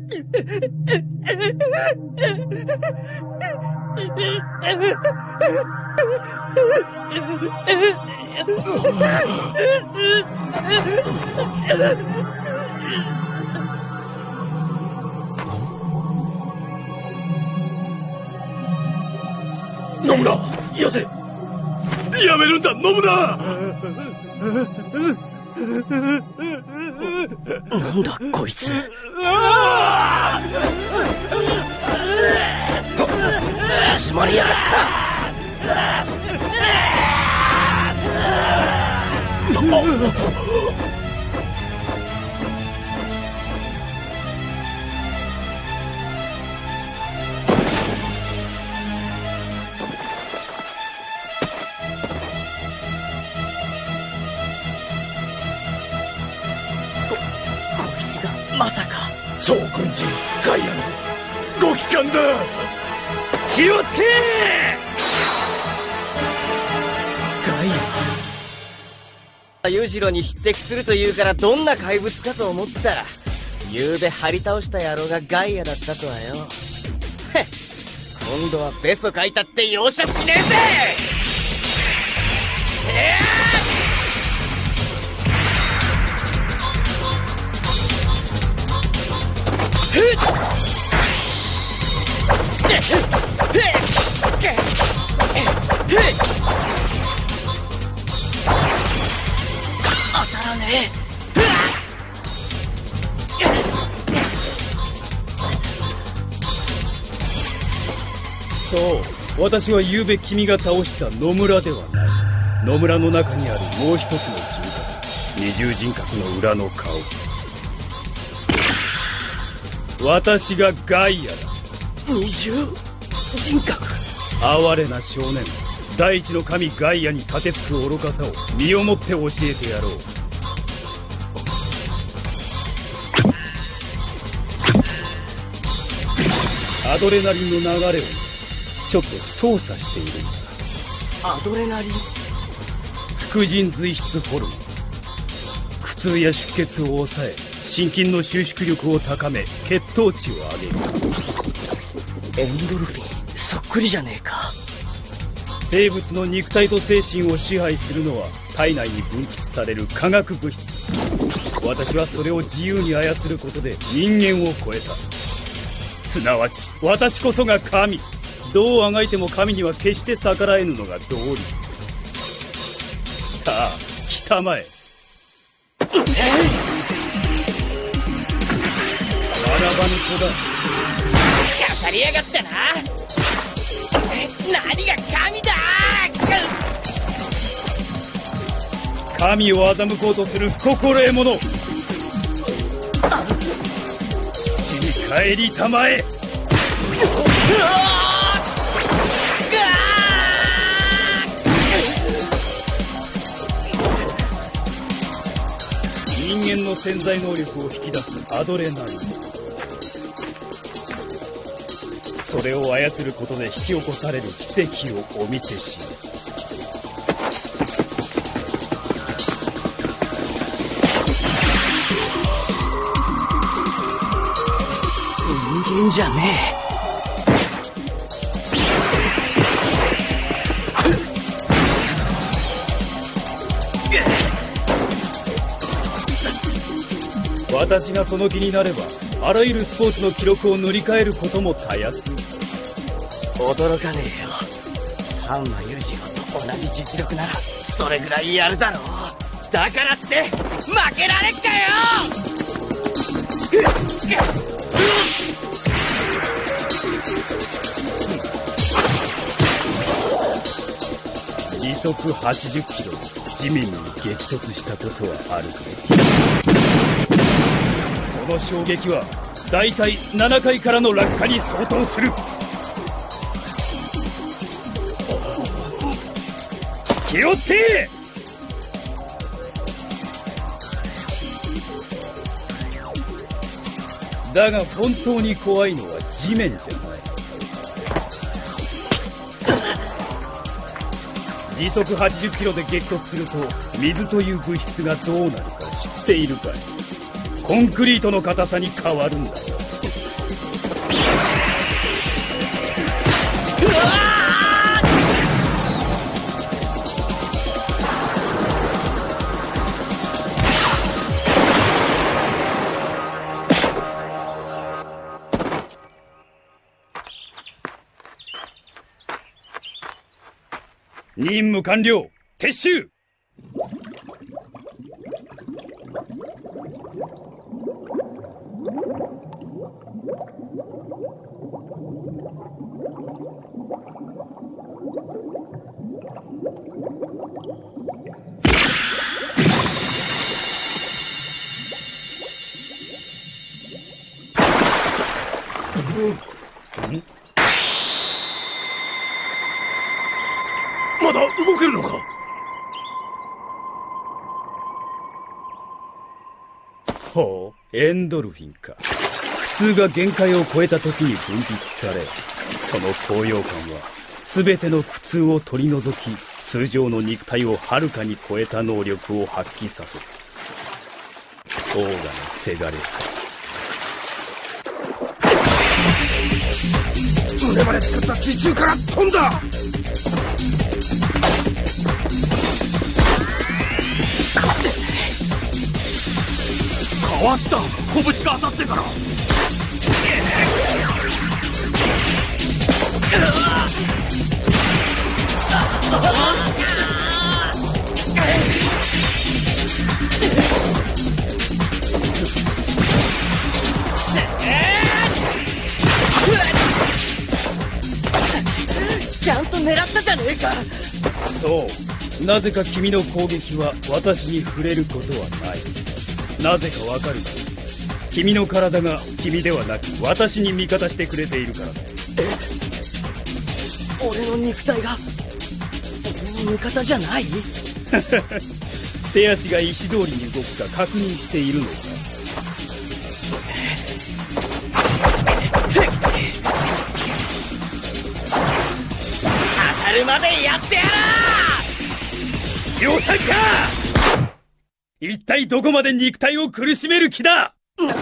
野村、よせ。やめるんだ、野村。 なんだこいつ。始まりやがった。まさか超軍人ガイアのご帰還だ。 気をつけ。ガイア裕次郎に匹敵するというからどんな怪物かと思ったら、ゆうべ張り倒した野郎がガイアだったとはよ。今度はベソ書いたって容赦しねえぜ。当たらねえ。 そう、私は昨べ君が倒した野村ではない。野村の中にあるもう一つの人格、二重人格の裏の顔。私がガイアだ。 二重人格。 哀れな少年、第一の神ガイアに立てつく愚かさを身をもって教えてやろう。アドレナリンの流れをちょっと操作しているんだ。 アドレナリン。 副腎髄質ホルモン。苦痛や出血を抑え、心筋の収縮力を高め、血糖値を上げる。 エンドルフィンそっくりじゃねえか。 生物の肉体と精神を支配するのは体内に分泌される化学物質。私はそれを自由に操ることで人間を超えた。すなわち私こそが神。どうあがいても神には決して逆らえぬのが道理。さあ来たまえ。学ばぬ子だ。 語りやがったな。何が神だ。 神を欺こうとする不心得者。土に帰りたまえ。人間の潜在能力を引き出すアドレナリン。それを操ることで引き起こされる奇跡をお見せしよう。 人間じゃねえ。 私がその気になればあらゆるスポーツの記録を塗り替えることもたやすい。 驚かねえよ。半馬裕次郎と同じ実力ならそれぐらいやるだろう。だからって負けられっかよ。 時速80キロ地面に激突したことはあるか。その衝撃はだいたい7階からの落下に相当する。気をつけ。だが本当に怖いのは地面じゃない。時速80キロで激突すると水という物質がどうなるか知っているかい。コンクリートの硬さに変わるんだよ。 任務完了。撤収。 まだ動けるのか？ ほう、エンドルフィンか。普通が限界を超えた時に分泌され、その高揚感は全ての苦痛を取り除き、通常の肉体をはるかに超えた能力を発揮させる。オーガのせがれか。 胸まで作った水中から飛んだ。変わった。拳が当たってからちゃんと狙ったじゃねえか。 そう、なぜか君の攻撃は私に触れることはない。なぜかわかるか？君の体が君ではなく私に味方してくれているからだ。 俺の肉体が俺の味方じゃない？ 手足が石通りに動くか確認しているのか？ 当たるまでやってや量産か！一体どこまで肉体を苦しめる気だ！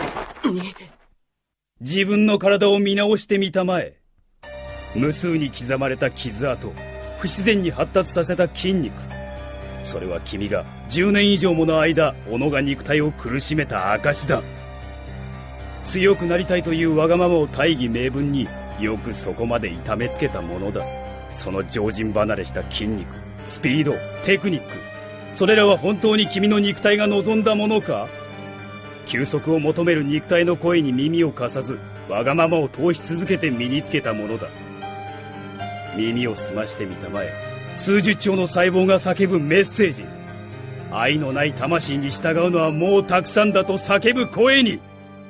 自分の体を見直してみたまえ。無数に刻まれた傷跡、不自然に発達させた筋肉。それは君が10年以上もの間、己が肉体を苦しめた証だ。強くなりたいというわがままを大義名分によくそこまで痛めつけたものだ。その常人離れした筋肉、スピード、テクニック、それらは本当に君の肉体が望んだものか？休息を求める肉体の声に耳を貸さず、わがままを通し続けて身につけたものだ。耳を澄ましてみたまえ。数十兆の細胞が叫ぶメッセージ。愛のない魂に従うのはもうたくさんだと叫ぶ声に。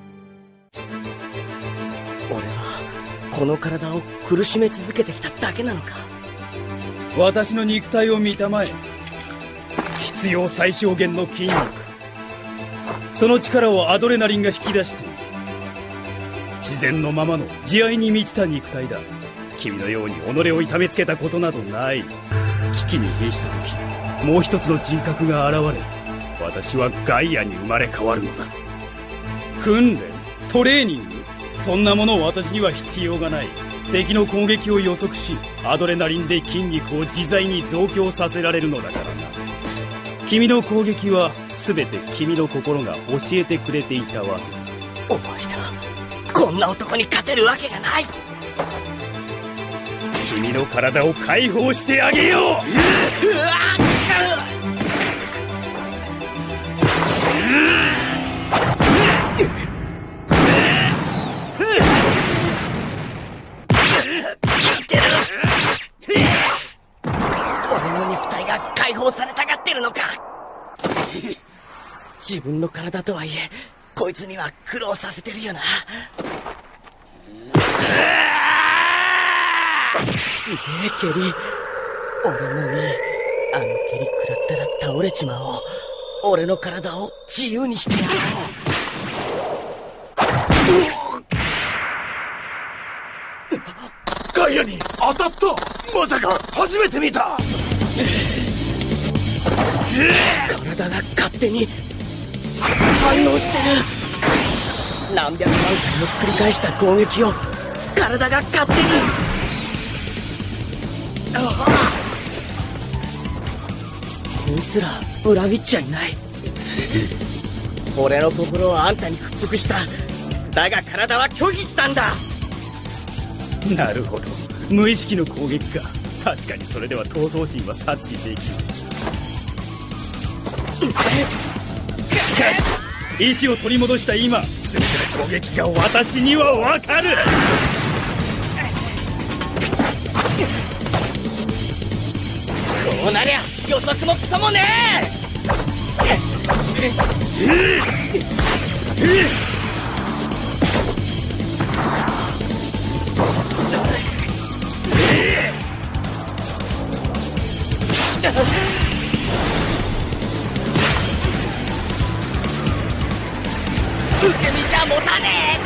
俺はこの体を苦しめ続けてきただけなのか？ 私の肉体を見たまえ。必要最小限の筋肉。その力をアドレナリンが引き出している。自然のままの慈愛に満ちた肉体だ。君のように己を痛めつけたことなどない。危機に瀕した時、もう一つの人格が現れ、私はガイアに生まれ変わるのだ。訓練？トレーニング？そんなものを私には必要がない。敵の攻撃を予測し、アドレナリンで筋肉を自在に増強させられるのだからな。君の攻撃は全て君の心が教えてくれていたわけ。 お前だ。こんな男に勝てるわけがない。 君の体を解放してあげよう。 聞いてる？俺の肉体が解放されたがってるのか？自分の体とはいえこいつには苦労させてるよな。すげえ蹴り。俺もいい。あの蹴り食らったら倒れちまおう。俺の体を自由にしてやろう。 ガイアに当たった。まさか初めて見た。 体が勝手に反応してる。 何百万回も繰り返した攻撃を体が勝手に。こいつら裏切っちゃいない。俺の心をあんたに屈服した。だが体は拒否したんだ。 なるほど、無意識の攻撃か。確かにそれでは闘争心は察知できる。しかし意志を取り戻した今、全ての攻撃が私にはわかる。 こうなりゃ予測もクソもね受け身じゃ持たね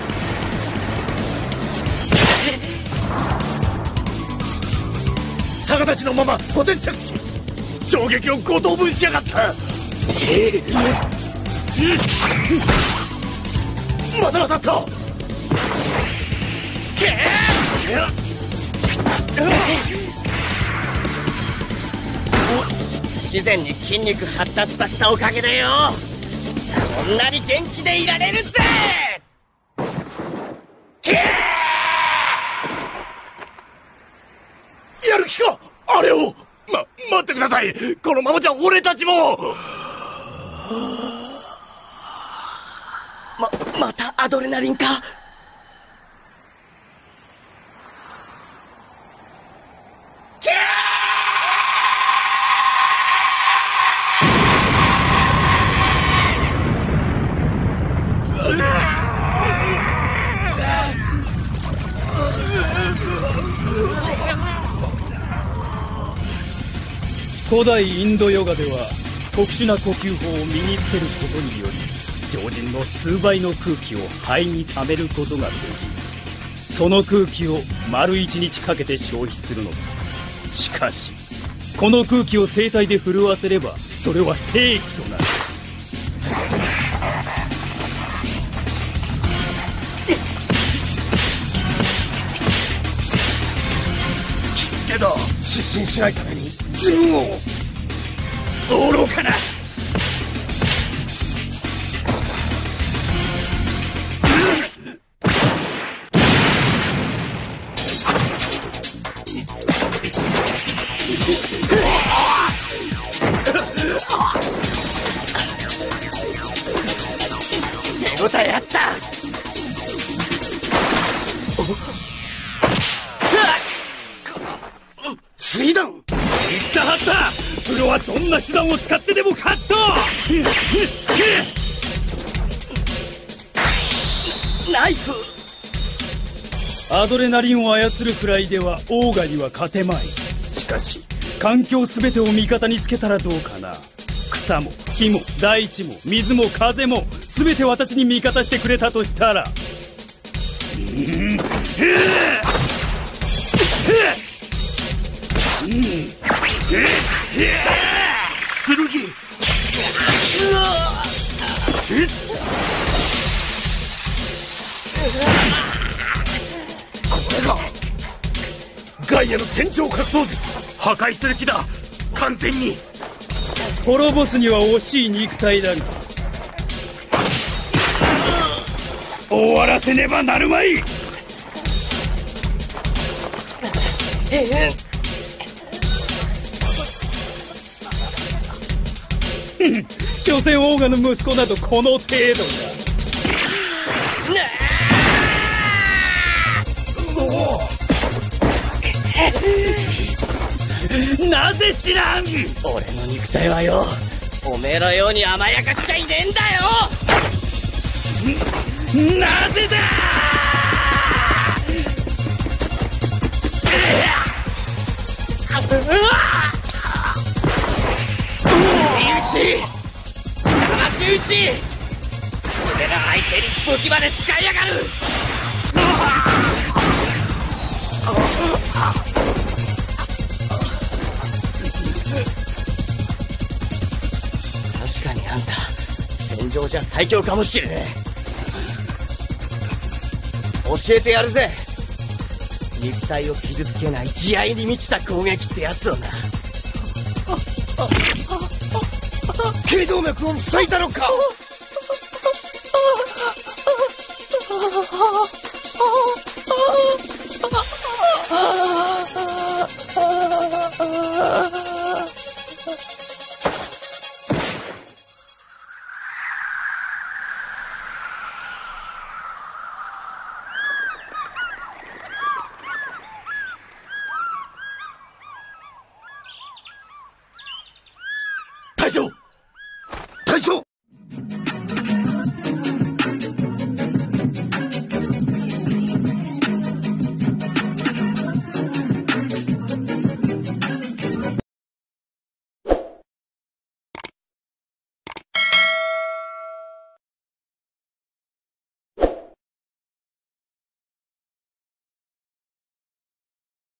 え。逆立ちのまま補填着地。衝撃を5等分しやがった。まだ当たった。 自然に筋肉発達させたおかげでよ、こんなに元気でいられるぜ。 やる気かあれを。待ってください。このままじゃ俺たちも。 またアドレナリンか。 古代インドヨガでは特殊な呼吸法を身につけることにより常人の数倍の空気を肺に溜めることができ、その空気を丸1日かけて消費するのだ。しかしこの空気を声帯で震わせればそれは兵器となる。 けど失神しないために自分を。愚かな。 手応えあった。 水弾。 言ったはずだ。プロはどんな手段を使ってでも勝つと。 ナイフ。 アドレナリンを操るくらいではオーガには勝てまい。しかし環境全てを味方につけたらどうかな。草も火も大地も水も風も全て私に味方してくれたとしたら。 剣。これがガイアの戦場格闘術。破壊する気だ完全に。 滅ぼすには惜しい肉体だが終わらせねばなるまい。所詮オーガの息子などこの程度だ。なぜ知らん。 俺の肉体はよ、おめえのように甘やかしちゃいねえんだよ。 なぜだ。 魂打ち。俺ら相手に武器まで使いやがる。確かにあんた戦場じゃ最強かもしれねえ。 教えてやるぜ。肉体を傷つけない慈愛に満ちた攻撃ってやつをな。 頸動脈を塞いだのか。